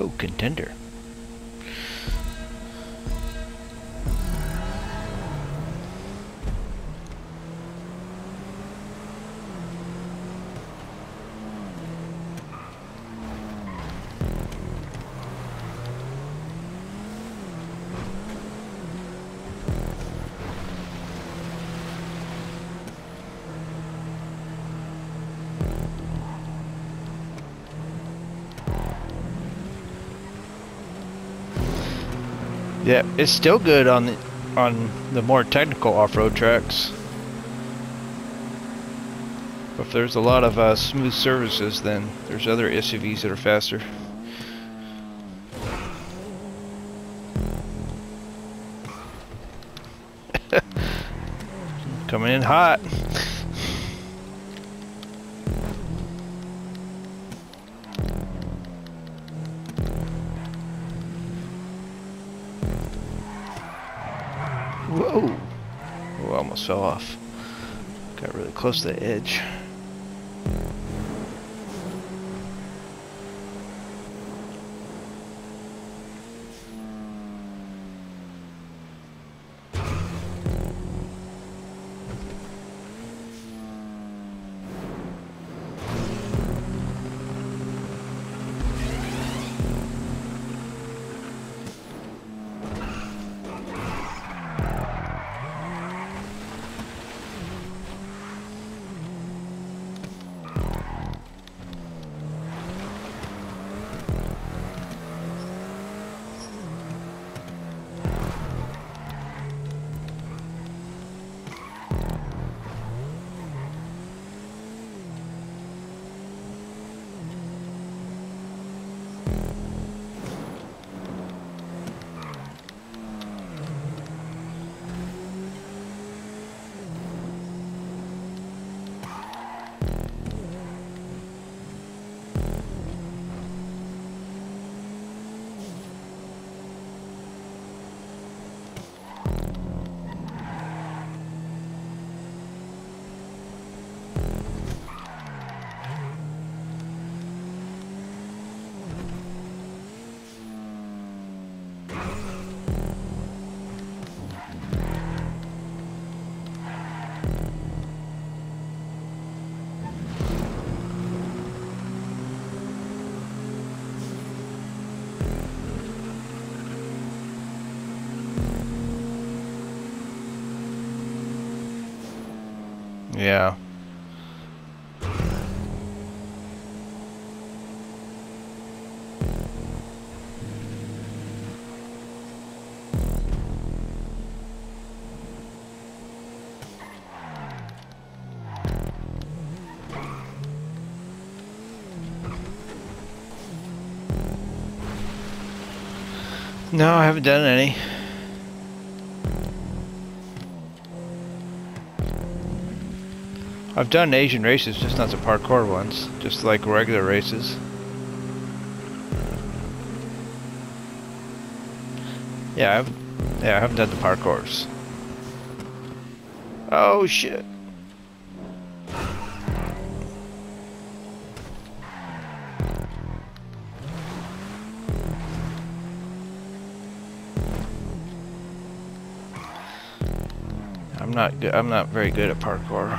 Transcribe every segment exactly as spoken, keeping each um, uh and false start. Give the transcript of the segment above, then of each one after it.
Oh, contender. Yeah, it's still good on the on the more technical off-road tracks. If there's a lot of uh, smooth surfaces, then there's other S U Vs that are faster. Coming in hot. Whoa! Oh, I almost fell off. Got really close to the edge. Yeah. No, I haven't done any. I've done Asian races, just not the parkour ones, just like regular races. Yeah, I've yeah, I haven't done the parkours. Oh shit. I'm not good. I'm not very good at parkour.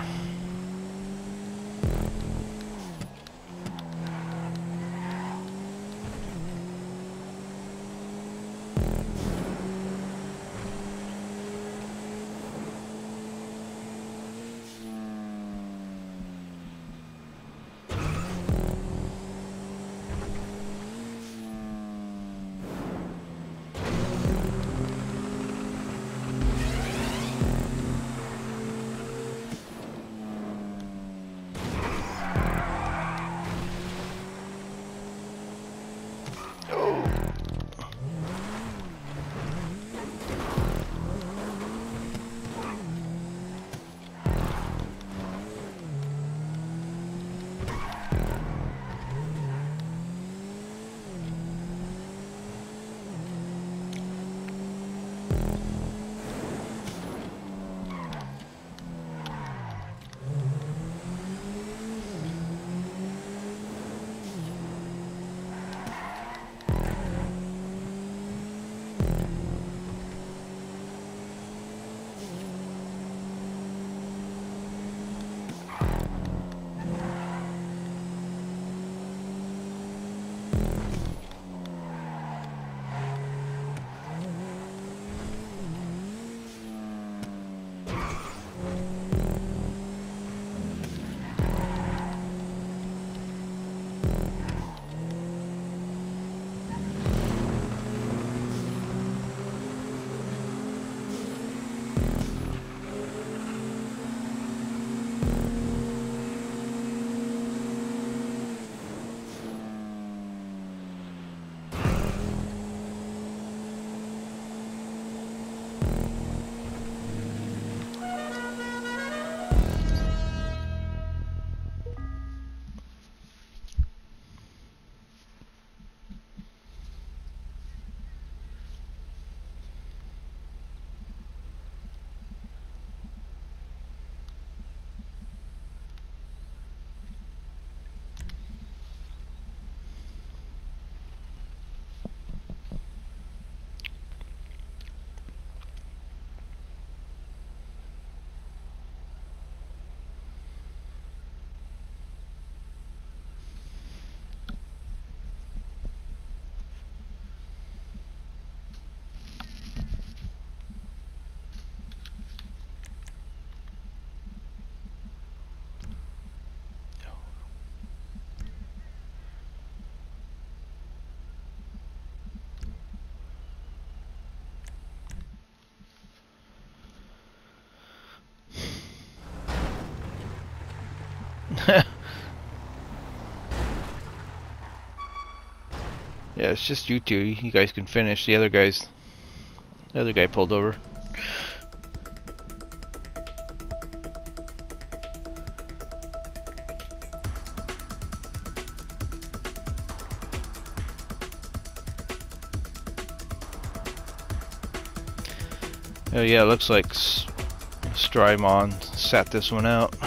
Yeah, it's just you two. You guys can finish. The other guys, the other guy pulled over. Oh yeah, it looks like S Strymon sat this one out.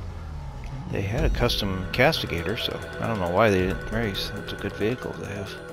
They had a custom castigator, so I don't know why they didn't race. It's a good vehicle to have.